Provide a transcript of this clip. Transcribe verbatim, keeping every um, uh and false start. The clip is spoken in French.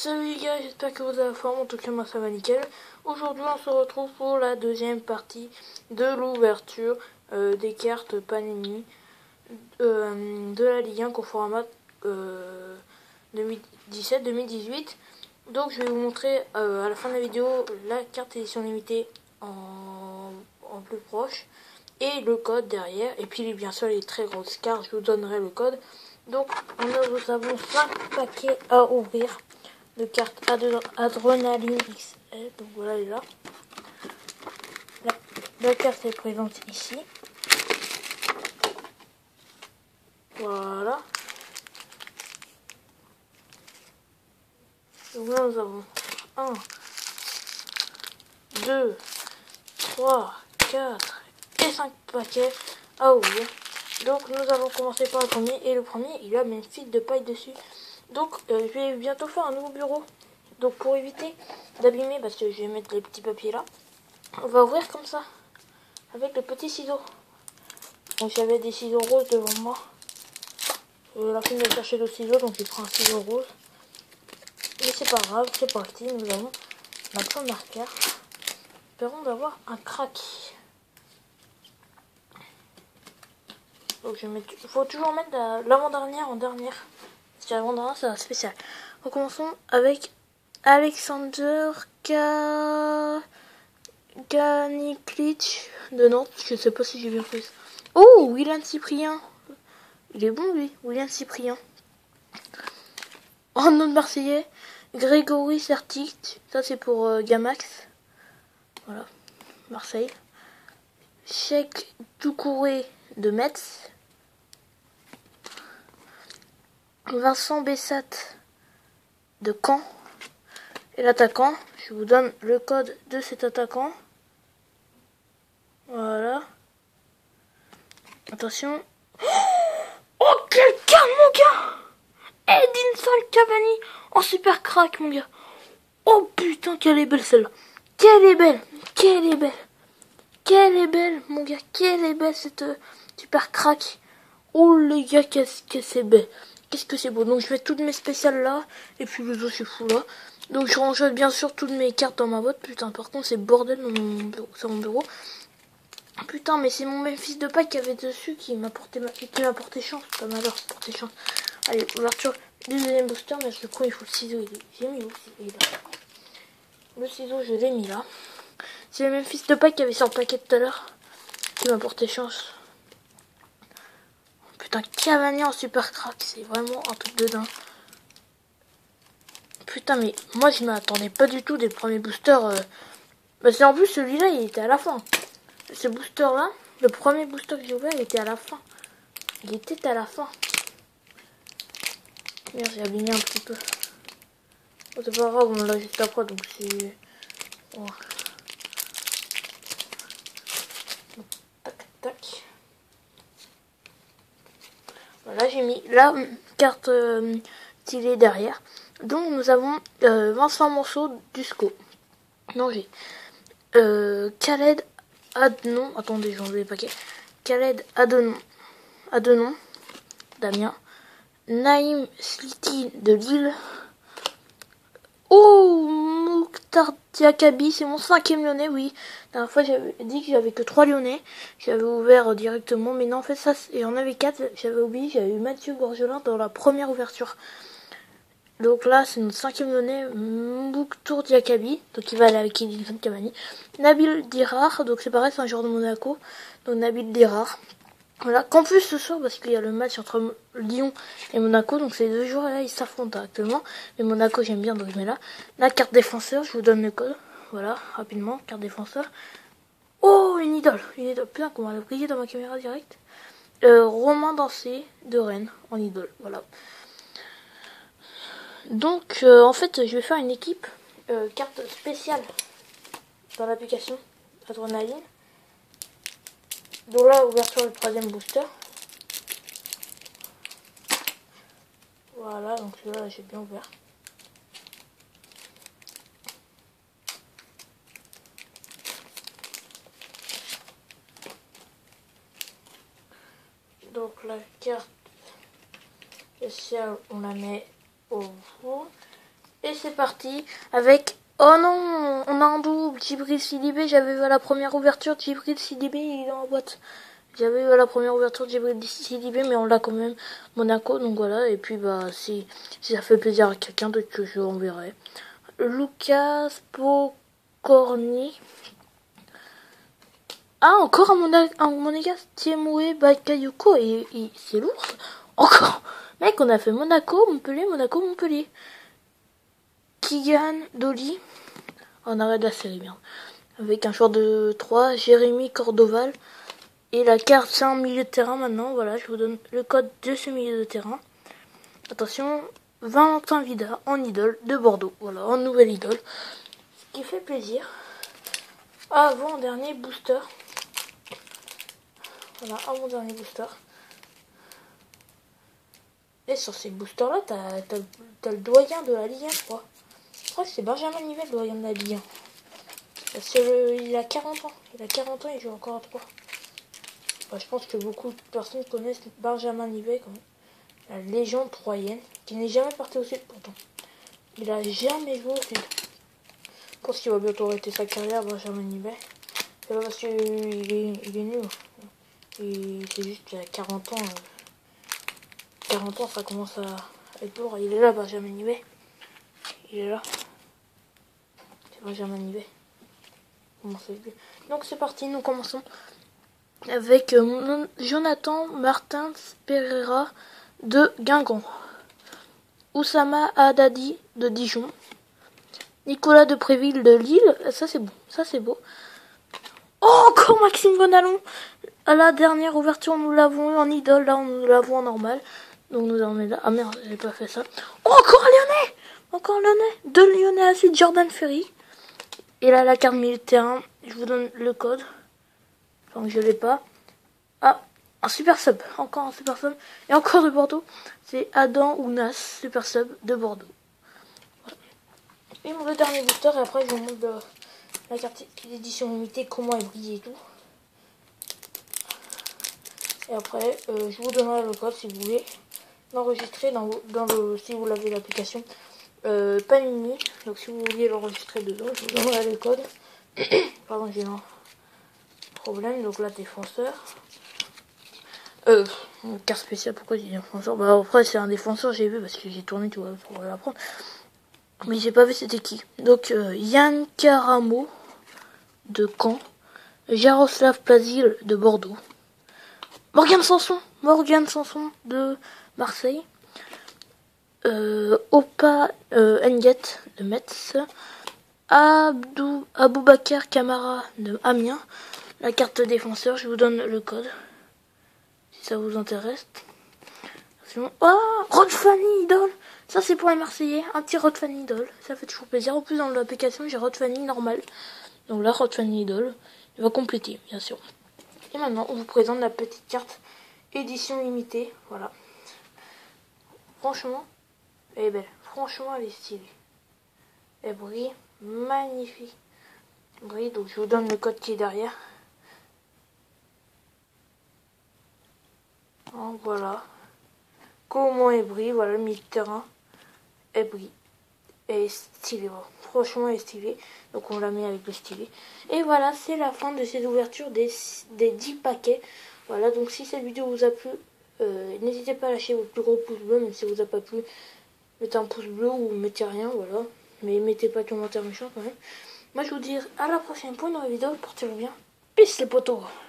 Salut les gars, j'espère que vous avez la forme, en tout cas moi ça va nickel. Aujourd'hui on se retrouve pour la deuxième partie de l'ouverture euh, des cartes Panini euh, de la Ligue un Conforama euh, deux mille dix-sept deux mille dix-huit. Donc je vais vous montrer euh, à la fin de la vidéo la carte édition limitée en, en plus proche et le code derrière. Et puis bien sûr les très grosses cartes, je vous donnerai le code. Donc nous avons cinq paquets à ouvrir de cartes Adrenaline X L. Donc voilà, elle est là. La, la carte est présente ici. Voilà. Donc là nous avons un, deux, trois, quatre et cinq paquets à ouvrir. Donc nous allons commencer par le premier. Et le premier, il a mes fils de paille dessus. Donc euh, je vais bientôt faire un nouveau bureau. Donc pour éviter d'abîmer, parce que je vais mettre les petits papiers là, on va ouvrir comme ça, avec le petit ciseau. Donc j'avais des ciseaux roses devant moi. Euh, la fille m'a cherché le ciseau, donc il prend un ciseau rose. Mais c'est pas grave, c'est parti, nous avons notre marqueur. Espérons d'avoir un crack. Donc je mets, il faut toujours mettre l'avant-dernière en dernière. Parce que l'avant-dernière c'est spécial. Recommençons avec Alexander Ka... Kaniklic de Nantes. Je sais pas si j'ai bien fait ça. Oh, William Cyprien. Il est bon lui, William Cyprien. En nom de Marseillais, Grégory Sertic. Ça c'est pour euh, Gamax. Voilà, Marseille. Cheikh Doucouré de Metz. Vincent Bessat de Caen. Et l'attaquant, je vous donne le code de cet attaquant. Voilà. Attention. Oh, quel carte, mon gars! Edinson Cavani en super crack, mon gars. Oh putain, qu'elle est belle celle-là. Quelle est belle. Quelle est belle. Quelle est belle, mon gars. Quelle est belle cette euh, super crack. Oh les gars, qu'est-ce que c'est belle. Qu'est-ce que c'est beau. Donc je mets toutes mes spéciales là. Et puis le dos c'est fou là. Donc je range bien sûr toutes mes cartes dans ma boîte. Putain, par contre c'est bordel dans mon bureau. C'est mon bureau. Putain, mais c'est mon même fils de paille qui avait dessus qui m'a porté, qui m'a porté chance. Pas malheur, porté chance. Allez, ouverture du deuxième booster. Mais je crois il faut le ciseau. J'ai mis où il est là. Le ciseau, je l'ai mis là. C'est le même fils de paille qui avait sur le paquet tout à l'heure qui m'a porté chance. Putain, Cavani en super crack. C'est vraiment un truc de dingue. Putain, mais moi je m'attendais pas du tout des premiers boosters. Euh... Bah, c'est en plus celui-là, il était à la fin. Ce booster-là, le premier booster que j'ai ouvert, il était à la fin. Il était à la fin. Merde, j'ai abîmé un petit peu. Oh, c'est pas grave, on l'a juste après, donc c'est... Oh. Tac, tac. Voilà, j'ai mis la carte euh, stylée derrière. Donc, nous avons euh, Vincent Monceau du S C O. Non, j'ai euh, Khaled Adnon. Attendez, j'ai enlevé les paquets. Khaled Adnon. Adnon. Damien. Naïm Sliti de Lille. Oh, Mouktar Diakabi, c'est mon cinquième lyonnais, oui. La dernière fois, j'avais dit que j'avais que trois lyonnais. J'avais ouvert directement, mais non, en fait, ça, il y en avait quatre. J'avais oublié, j'avais eu Mathieu Gorgelin dans la première ouverture. Donc là, c'est notre cinquième lyonnais, Mouktar Diakabi. Donc il va aller avec Edinson Cavani. Nabil Dirar, donc c'est pareil, c'est un joueur de Monaco. Donc Nabil Dirar. Voilà, qu'en plus ce soir, parce qu'il y a le match entre Lyon et Monaco, donc ces deux joueurs là ils s'affrontent actuellement. Mais Monaco j'aime bien, donc je mets là. La carte défenseur, je vous donne le code. Voilà, rapidement, carte défenseur. Oh, une idole, une idole. Putain, comment elle a brillé dans ma caméra directe. Euh, Romain Dancé de Rennes, en idole, voilà. Donc euh, en fait, je vais faire une équipe euh, carte spéciale dans l'application Adrenaline. Donc là, ouverture le troisième booster. Voilà, donc là j'ai bien ouvert. Donc la carte spéciale, on la met au bout. Et c'est parti avec... Oh non, on a un double, Djibril Sidibé, j'avais vu à la première ouverture, Djibril Sidibé, il est dans la boîte. J'avais vu à la première ouverture, Djibril Sidibé, mais on l'a quand même, Monaco, donc voilà, et puis bah, si, si ça fait plaisir à quelqu'un d'autre que je enverrai. Lucas Pokorny. Ah, encore un, Mona un Monégasque, Tiemoué Bakayoko, et, et c'est lourd, encore. Mec, on a fait Monaco, Montpellier, Monaco, Montpellier. Kigan Dolly, on arrête la série, bien. Avec un joueur de trois, Jérémy Cordoval. Et la carte, c'est un milieu de terrain maintenant. Voilà, je vous donne le code de ce milieu de terrain. Attention, Valentin Vida en idole de Bordeaux. Voilà, en nouvelle idole. Ce qui fait plaisir. Avant-dernier booster. Voilà, avant-dernier booster. Et sur ces boosters-là, t'as, t'as, t'as le doyen de la Ligue un, je crois. Je crois que c'est Benjamin Nivet, le doyen de la Ligue un. Parce qu'il a quarante ans. Il a quarante ans, il joue encore à trois. Enfin, je pense que beaucoup de personnes connaissent Benjamin Nivet, quand même. La légende troyenne, qui n'est jamais parti au sud pourtant. Il a jamais joué au sud. Je pense qu'il va bientôt arrêter sa carrière, Benjamin Nivet. C'est pas parce qu'il est, il est nul. Et c'est juste qu'il a quarante ans. quarante ans, ça commence à être lourd. Il est là, Benjamin Nivet. Il est là. C'est Benjamin Nivet. Donc c'est parti, nous commençons avec euh, Jonathan Martins Pereira de Guingamp, Oussama Haddadi de Dijon, Nicolas de Préville de Lille. Ça c'est bon, ça c'est beau. Oh, encore Maxime Bonalon. À la dernière ouverture, nous l'avons eu en idole, là nous l'avons en normal. Donc nous avons là. Ah merde, j'ai pas fait ça. Oh, encore un Lyonnais. Encore un Lyonnais. Deux Lyonnais à la suite, Jordan Ferry. Et là, la carte milieu de terrain, je vous donne le code. Donc je l'ai pas. Ah, un super sub. Encore un super sub. Et encore de Bordeaux. C'est Adam Ounas, super sub de Bordeaux. Voilà. Et mon le dernier booster. Et après, je vous montre la, la carte d'édition limitée, comment elle brille et tout. Et après, euh, je vous donnerai le code si vous voulez l'enregistrer dans, dans le, si vous l'avez l'application. Euh, Panini, donc si vous vouliez l'enregistrer dedans, je vous donnerai le code. Pardon, j'ai un problème. Donc là, défenseur. Euh, une carte spéciale, pourquoi j'ai défenseur? Bah après, c'est un défenseur, j'ai vu parce que j'ai tourné, tu vois, pour l'apprendre. Mais j'ai pas vu c'était qui. Donc, euh, Yann Caramo de Caen, Jaroslav Plazil de Bordeaux, Morgan Sanson, Morgan Sanson de Marseille. Euh, Opa euh, Nguet de Metz, Abdou, Aboubacar Camara de Amiens. La carte défenseur, je vous donne le code si ça vous intéresse. Oh, Rod Fanny Idol, ça c'est pour les Marseillais, un petit Rod Fanny Idol, ça fait toujours plaisir. En plus dans l'application j'ai Rod Fanny normal, donc là Rod Fanny Idol, il va compléter bien sûr. Et maintenant on vous présente la petite carte édition limitée, voilà. Franchement, elle est belle. Franchement, elle est stylée. Elle brille. Magnifique. Elle brille. Donc, je vous donne le code qui est derrière. Donc, voilà. Comment elle brille. Voilà, le milieu de terrain. Elle brille. Elle est stylée. Voilà. Franchement, elle est stylée. Donc, on la met avec le stylet. Et voilà, c'est la fin de cette ouverture des, des dix paquets. Voilà. Donc, si cette vidéo vous a plu, euh, n'hésitez pas à lâcher votre plus gros pouce bleu, même si ça vous a pas plu. Mettez un pouce bleu ou mettez rien, voilà. Mais mettez pas de commentaires méchants quand même. Moi je vous dis à la prochaine pour une nouvelle vidéo. Portez-vous bien. Peace les potos.